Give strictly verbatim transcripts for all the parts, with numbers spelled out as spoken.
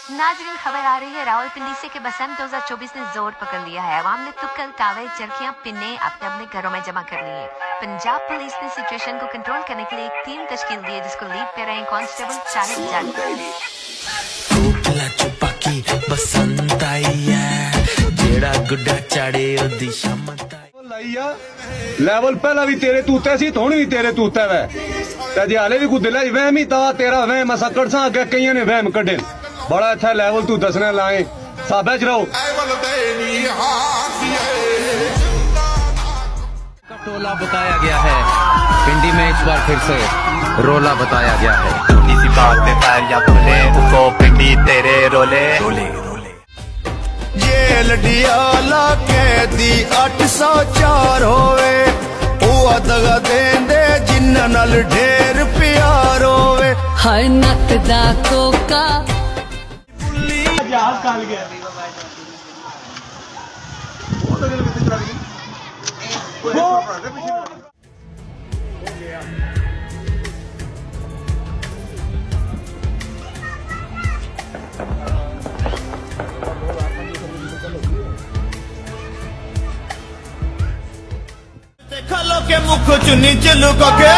नाज़रीन, खबर आ रही है रावलपिंडी से कि बसंत दो हज़ार चौबीस ने जोर पकड़ लिया है। अवाम ने तुक्कल, तावे, चरखियां, पिन्ने अपने अपने घरों में जमा कर ली है। पंजाब पुलिस ने सिचुएशन को कंट्रोल करने के लिए एक टीम तश्कील दी है, जिसको लीड पे रहे कांस्टेबल चालीस जारी। बसंत आई है जेड़ा गुड्डा चढ़े ओदी शामत लेवल पहला भी तेरे तूते सी, हुण भी तेरे तूते वे ते जे हाले भी कोई दिल वहम ही ता तेरा वहम असा कड़सा अगे कईयां ने वहम कड्डे। बड़ा अच्छा लेवल तू दसने लाए साबे च रहो। टोला बताया गया है पिंडी में इस बार फिर से रोला बताया गया है। छोटी सी बात पे पैर या बोले उसको पिंडी तेरे रोले रोले रोले। जेल डियाला कैदी अठ सौ चार होवे वो दगा देंदे जिन्ना नाल ढेर प्यार होवे। हर नक दा कोका जहाज काल गया खलो के मुख चुनी चलू के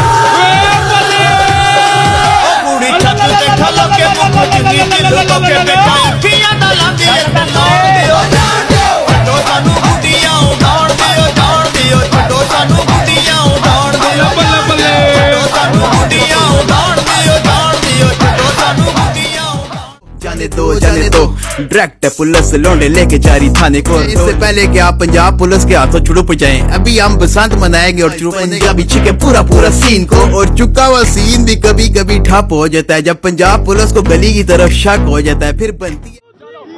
पूरी छत ते खलो के मुख चुनी चलू के बेटा पिया दा लांदी दियो छड्डो सानू गुडियां उड़ाण दियो जान दियो छड्डो सानू गुडियां उड़ाण दियो बल्ले बल्ले छड्डो सानू गुडियां उड़ाण दियो जान दियो छड्डो सानू गुडियां जाने दो जाने दो डायरेक्ट पुलिस लौंडे लेके जा रही थाने को। इससे पहले कि आप पंजाब पुलिस के हाथों चुड़ुप जाएं, अभी हम बसंत मनाएंगे और चुड़ुप पंजाबी छिके पूरा पूरा सीन को। और चुका हुआ सीन भी कभी कभी ठप हो जाता है जब पंजाब पुलिस को गली की तरफ शक हो जाता है, फिर बनती है।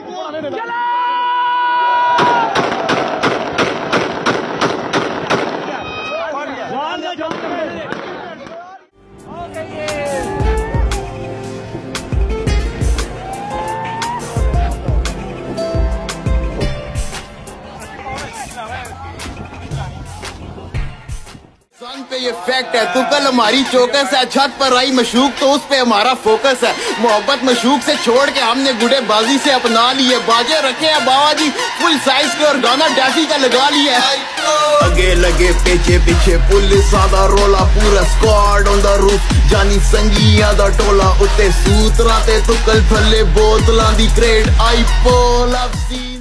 पे ये फैक्ट है तू कल हमारी चौकस है, छत पर आई मशूक तो उस पे हमारा फोकस है। मोहब्बत मशूक से छोड़ के हमने गुड़े बाजी से अपना लिए, बाजे रखे हैं बाबा जी फुल साइज के और गाना डैफी का लगा लिया है। आगे लगे पीछे पीछे पुलिस आदा रोला पूरा स्क्वाड ऑन द रूफ जानी संगिया दा टोला उत्ते सूत्रा ते तुकल थल्ले बोतलां दी क्रेड आई पोल अव सीन।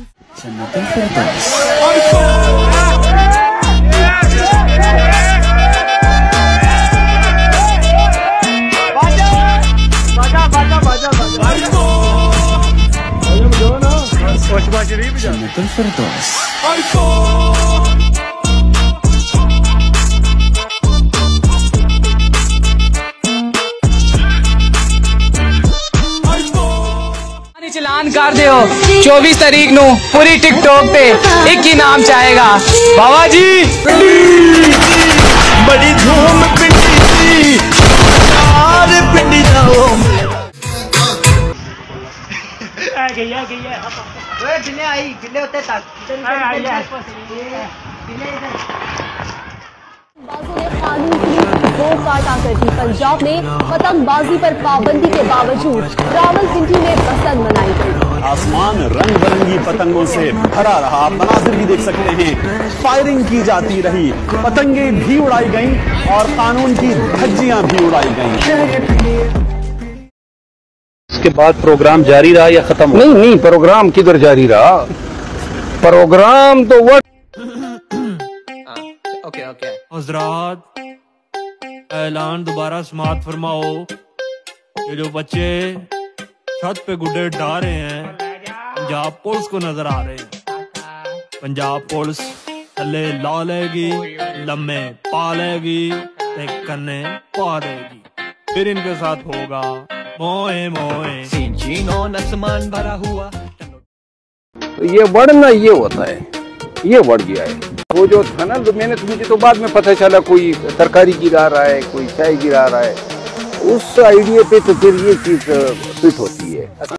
चलान कर दियो चौबीस तारीख नू पूरी टिकटॉक पे एक ही नाम चाहेगा बाबा जी। बड़ी धूम पिंडी यार पिंडी जाओ आ गई आ गई है ओए बिल्ले आई बिल्ले होते तक आई है बिल्ले इधर दो काटा कर दी। पंजाब में पतंगबाजी पर पाबंदी के बावजूद रावलपिंडी में बसंत मनाई गई। आसमान रंग बिरंगी पतंगों से भरा रहा, आप मनाजिर भी देख सकते हैं। फायरिंग की जाती रही, पतंगे भी उड़ाई गईं और कानून की धज्जियां भी उड़ाई गईं। इसके बाद प्रोग्राम जारी रहा या खत्म? नहीं नहीं, प्रोग्राम किधर जारी रहा, प्रोग्राम तो वो ओके ओके हजरात ऐलान दोबारा समाप्त फरमाओ। ये जो बच्चे छत पे गुड्डे डा रहे हैं पंजाब पुलिस को नजर आ रहे हैं। पंजाब पुलिस थल्ले ला लेगी, लम्बे पा लेगी, कन्ने पा देगी, फिर इनके साथ होगा मोए मोए चीनो नसमान भरा हुआ। तो ये बढ़ना ये होता है, ये बढ़ गया है। वो जो था ना तो मैंने मुझे तो बाद में पता चला कोई तरकारी गिरा रहा है, कोई चाय गिरा रहा है, उस आइडिया पे तो फिर ये चीज फिट होती है।